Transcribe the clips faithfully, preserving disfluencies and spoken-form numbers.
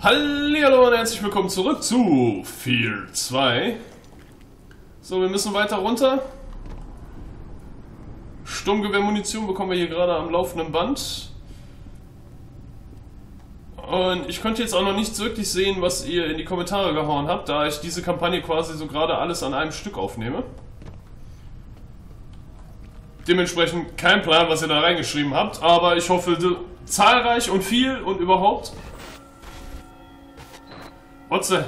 Hallihallo und herzlich willkommen zurück zu Field zwei. So, wir müssen weiter runter. Sturmgewehrmunition bekommen wir hier gerade am laufenden Band. Und ich konnte jetzt auch noch nicht wirklich sehen, was ihr in die Kommentare gehauen habt, da ich diese Kampagne quasi so gerade alles an einem Stück aufnehme. Dementsprechend kein Plan, was ihr da reingeschrieben habt, aber ich hoffe zahlreich und viel und überhaupt. Otze!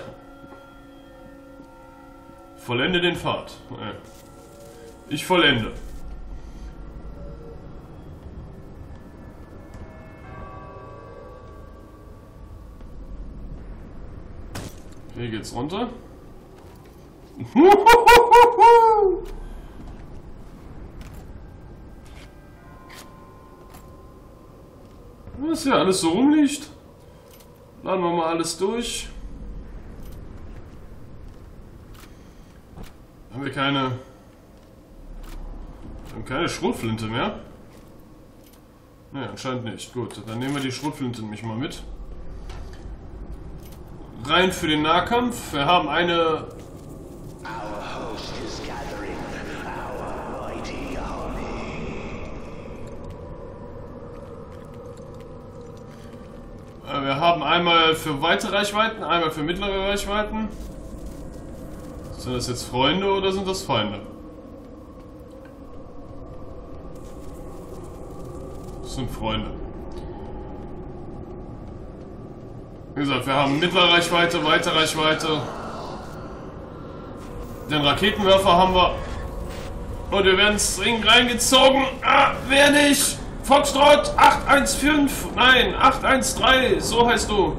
Vollende den Pfad. Ich vollende. Hier geht's runter. Was hier alles so rumliegt. Laden wir mal alles durch. Haben wir keine... Wir haben keine Schrotflinte mehr? Ne, anscheinend nicht. Gut, dann nehmen wir die Schrotflinte nämlich mal mit. Rein für den Nahkampf. Wir haben eine... Wir haben einmal für weite Reichweiten, einmal für mittlere Reichweiten. Sind das jetzt Freunde oder sind das Feinde? Das sind Freunde. Wie gesagt, wir haben mittlere Reichweite, weite Reichweite. Den Raketenwerfer haben wir. Und wir werden dringend reingezogen. Ah, wer nicht? Foxtrot acht eins fünf, nein, acht eins drei, so heißt du.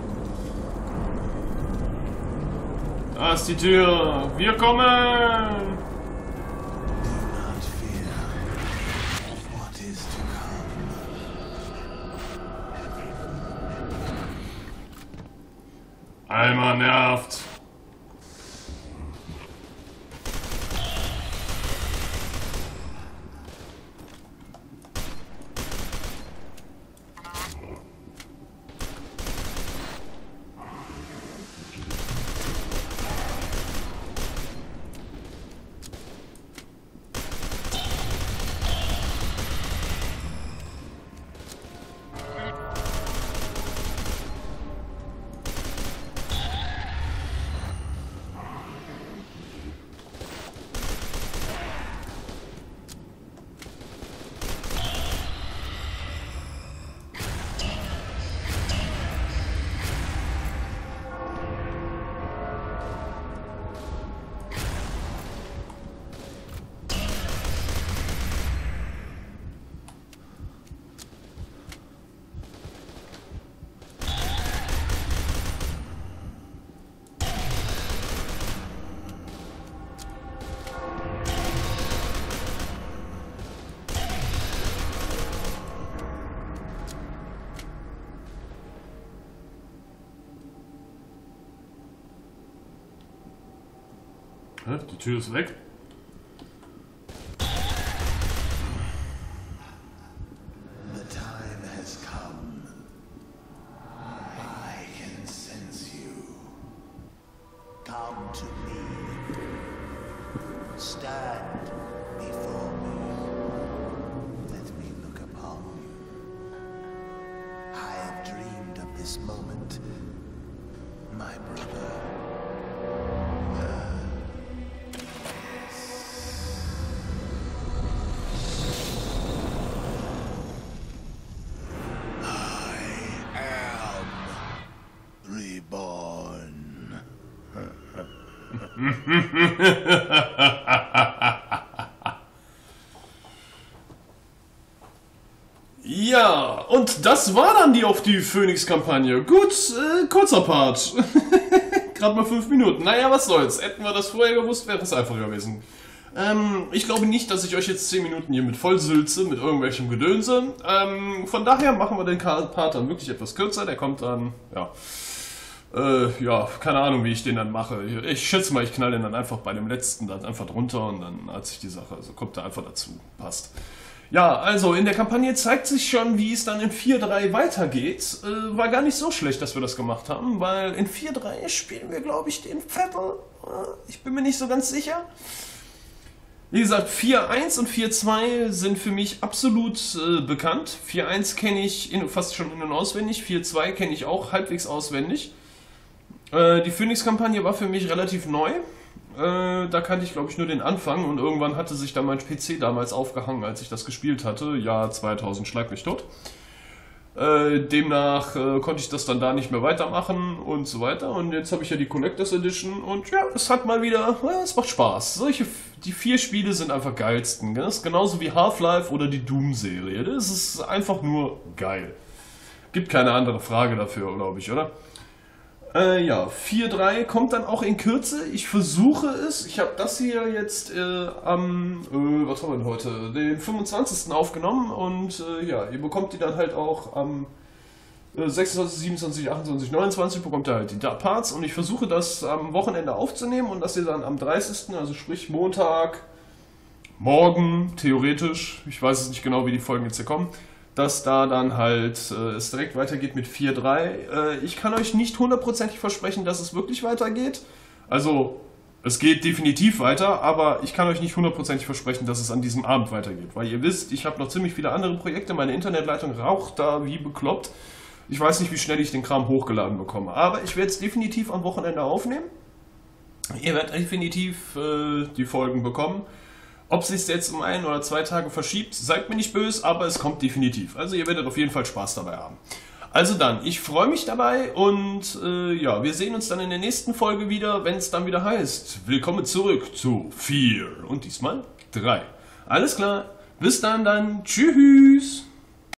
Da ist die Tür. Wir kommen. Einmal nervt. Die Tür ist weg. The time has come. I can sense you. Come to me. Stand before me. Let me look upon you. I have dreamed of this moment, my brother. Ja, und das war dann die auf die Phoenix-Kampagne. Gut, äh, kurzer Part. Gerade mal fünf Minuten. Naja, was soll's. Hätten wir das vorher gewusst, wäre das einfacher gewesen. Ähm, ich glaube nicht, dass ich euch jetzt zehn Minuten hier mit vollsülze, mit irgendwelchem Gedönse. Ähm, von daher machen wir den Part dann wirklich etwas kürzer. Der kommt dann, ja... Äh, ja, keine Ahnung, wie ich den dann mache. Ich, ich schätze mal, ich knall den dann einfach bei dem letzten dann einfach drunter und dann hat sich die Sache, also kommt da einfach dazu. Passt. Ja, also in der Kampagne zeigt sich schon, wie es dann in vier Punkt drei weitergeht. Äh, war gar nicht so schlecht, dass wir das gemacht haben, weil in vier Punkt drei spielen wir, glaube ich, den Vettel. Äh, ich bin mir nicht so ganz sicher. Wie gesagt, vier Punkt eins und vier Punkt zwei sind für mich absolut äh, bekannt. vier Punkt eins kenne ich in, fast schon in- und auswendig, vier Punkt zwei kenne ich auch halbwegs auswendig. Äh, die Phoenix-Kampagne war für mich relativ neu. Äh, da kannte ich, glaube ich, nur den Anfang und irgendwann hatte sich da mein P C damals aufgehangen, als ich das gespielt hatte. Jahr zweitausend, schlag mich tot. Äh, demnach äh, konnte ich das dann da nicht mehr weitermachen und so weiter. Und jetzt habe ich ja die Collectors Edition und ja, es hat mal wieder, ja, es macht Spaß. Solche, die vier Spiele sind einfach geilsten. Gell? Das ist genauso wie Half-Life oder die Doom-Serie. Das ist einfach nur geil. Gibt keine andere Frage dafür, glaube ich, oder? Äh, ja, vier Punkt drei kommt dann auch in Kürze. Ich versuche es. Ich habe das hier jetzt äh, am, äh, was haben wir denn heute? Den fünfundzwanzigsten aufgenommen und äh, ja, ihr bekommt die dann halt auch am äh, sechsundzwanzig, siebenundzwanzig, achtundzwanzig, neunundzwanzig bekommt ihr halt die Parts und ich versuche das am Wochenende aufzunehmen und dass ihr dann am dreißigsten, also sprich Montag, morgen theoretisch, ich weiß es nicht genau, wie die Folgen jetzt hier kommen, dass da dann halt äh, es direkt weitergeht mit vier Punkt drei. Äh, ich kann euch nicht hundertprozentig versprechen, dass es wirklich weitergeht. Also, es geht definitiv weiter, aber ich kann euch nicht hundertprozentig versprechen, dass es an diesem Abend weitergeht. Weil ihr wisst, ich habe noch ziemlich viele andere Projekte, meine Internetleitung raucht da wie bekloppt. Ich weiß nicht, wie schnell ich den Kram hochgeladen bekomme. Aber ich werde es definitiv am Wochenende aufnehmen. Ihr werdet definitiv äh, die Folgen bekommen. Ob es sich jetzt um ein oder zwei Tage verschiebt, seid mir nicht böse, aber es kommt definitiv. Also ihr werdet auf jeden Fall Spaß dabei haben. Also dann, ich freue mich dabei und äh, ja, wir sehen uns dann in der nächsten Folge wieder, wenn es dann wieder heißt, willkommen zurück zu vier und diesmal drei. Alles klar, bis dann dann, tschüss!